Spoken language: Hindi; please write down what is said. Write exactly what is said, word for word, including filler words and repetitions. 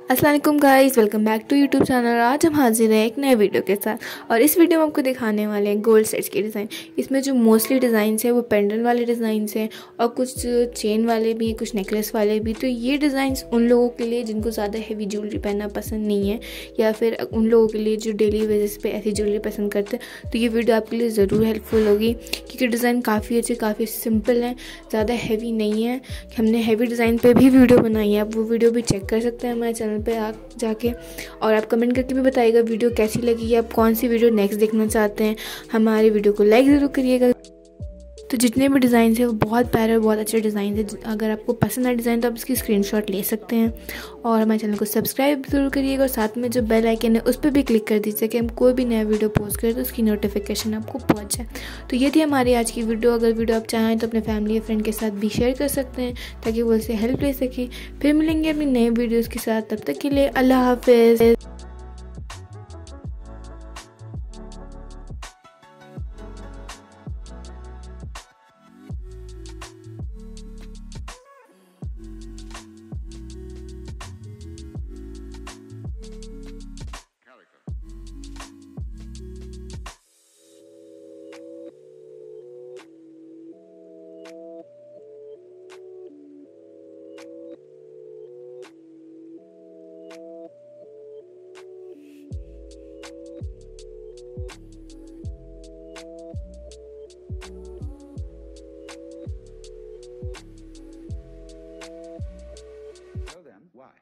अस्सलाम वालेकुम guys, welcome back to YouTube channel. आज हम हाजिर हैं एक नए वीडियो के साथ और इस वीडियो में आपको दिखाने वाले हैं गोल्ड सेट्स के डिज़ाइन। इसमें जो मोस्टली डिज़ाइंस हैं वो पेंडेंट वाले डिज़ाइंस हैं और कुछ चेन वाले भी हैं, कुछ नेकलेस वाले भी। तो ये डिज़ाइंस उन लोगों के लिए जिनको ज़्यादा हैवी ज्वेलरी पहनना पसंद नहीं है या फिर उन लोगों के लिए जो डेली बेसिस पे ऐसी ज्वेलरी पसंद करते हैं, तो ये वीडियो आपके लिए ज़रूर हेल्पफुल होगी क्योंकि डिज़ाइन काफ़ी अच्छे, काफ़ी सिंपल हैं, ज़्यादा हैवी नहीं है। हमने हैवी डिज़ाइन पे भी वीडियो बनाई है, आप वो वीडियो भी चेक कर सकते हैं हमारे चैनल पे आ जाके। और आप कमेंट करके भी बताइएगा वीडियो कैसी लगी, आप कौन सी वीडियो नेक्स्ट देखना चाहते हैं। हमारी वीडियो को लाइक ज़रूर करिएगा। तो जितने भी डिज़ाइन है वो बहुत प्यारे और बहुत अच्छे डिज़ाइन है। अगर आपको पसंद है डिज़ाइन तो आप इसकी स्क्रीनशॉट ले सकते हैं और हमारे चैनल को सब्सक्राइब ज़रूर करिएगा और साथ में जो बेल आइकन है उस पर भी क्लिक कर दीजिए कि हम कोई भी नया वीडियो पोस्ट करें तो उसकी नोटिफिकेशन आपको पहुंच जाए। तो ये थी हमारी आज की वीडियो। अगर वीडियो आप चाहें तो अपने फैमिली या फ्रेंड के साथ भी शेयर कर सकते हैं ताकि वो उससे हेल्प ले सके। फिर मिलेंगे अपनी नए वीडियोज़ के साथ, तब तक के लिए अल्लाह हाफिज़। So then, why?